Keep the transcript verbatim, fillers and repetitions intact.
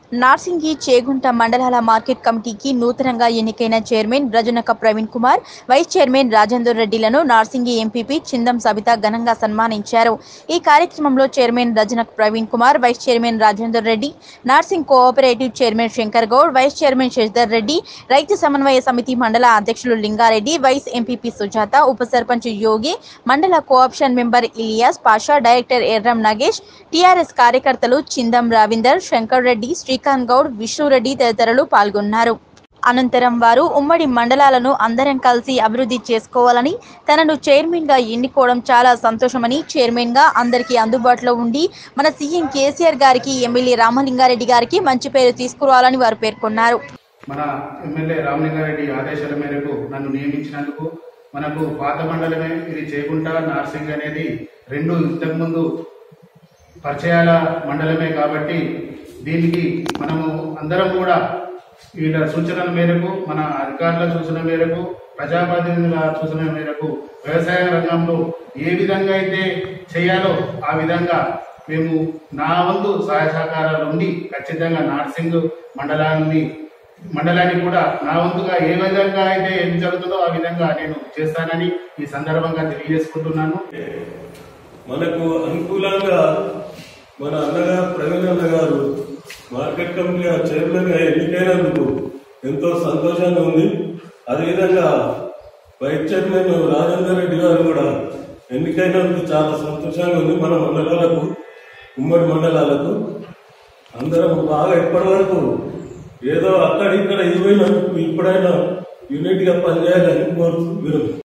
నార్సింగి చేగుంట మండలాల మార్కెట్ కమిటీకి నూతనంగా ఎన్నికైన chairman Rajanaka Praveen Kumar, vice chairman Rajender రెడ్డిలను నార్సింగి ఎంపీపీ చిందం సబిత ఘనంగా సన్మానించారు. ఈ కార్యక్రమంలో chairman Rajanaka Praveen Kumar, vice chairman Rajender Reddy, Narsing cooperative chairman Shankar Goud, vice chairman Sashidhar Reddy, రైతు సమన్వయ సమితి మండల అధ్యక్షులు లింగారెడ్డి, వైస్ ఎంపీపీ సుజాత, ఉప sarpanch Yogi, mandal co-option member Ilyas Pasha, director Erram Nagesh, TRS కార్యకర్తలు చిందం రవీందర్, శంకర్ రెడ్డి, శ్రీకాంత్ గౌడ్, విష్ణురెడ్డి తదితరులు పాల్గొన్నారు. అనంతరం వారు ఉమ్మడి మండలాలను అందరం కలిసి అభివృద్ధి చేసుకోవాలని, తనను చైర్మన్ గా ఎన్నుకోవడం చాలా సంతోషమని, చైర్మన్ గా అందరికీ అందుబాటులో ఉండి మన సీఎం కేసీఆర్ గారికి, ఎమ్మెల్యే రామలింగారెడ్డి గారికి మంచి పేరు తీసుకురావాలని వారు పేర్కొన్నారు. మన ఎమ్మెల్యే రామలింగారెడ్డి ఆదేశాల మేరకు నన్ను నియమించినందుకు, మనకు పాత మండలమే ఇది చేగుంట నార్సింగ్ అనేది రెండు ఇంతకుముందు పరిచయాల మండలమే కాబట్టి దీనికి మనము అందరం కూడా వీళ్ళ సూచనల మేరకు, మన అధికారుల సూచన మేరకు, ప్రజాప్రతినిధుల సూచన మేరకు వ్యవసాయ రంగంలో ఏ విధంగా అయితే చేయాలో ఆ విధంగా మేము నా వంతు సహాయ సహకారాలు ఉండి ఖచ్చితంగా నార్సింగ్ మండలాన్ని మండలాన్ని కూడా నా వంతుగా ఏ విధంగా అయితే ఏం జరుగుతుందో ఆ విధంగా నేను చేస్తానని ఈ సందర్భంగా తెలియజేసుకుంటున్నాను. మనకు అనుకూలంగా మన అన్నగారు ప్రవీణ్ అన్న గారు మార్కెట్ కమిటీ చైర్మన్ గా ఎన్నికైనందుకు ఎంతో సంతోషంగా ఉంది. అదేవిధంగా వైస్ చైర్మన్ రాజేందర్ రెడ్డి గారు కూడా ఎన్నికైనందుకు చాలా సంతోషంగా ఉంది. మన మండలాలకు, ఉమ్మడి మండలాలకు అందరం బాగా ఇప్పటి వరకు ఏదో అక్కడిక్కడ ఇరవై ఇప్పుడైనా యూనిట్ గా పనిచేయాలని కోరుతూ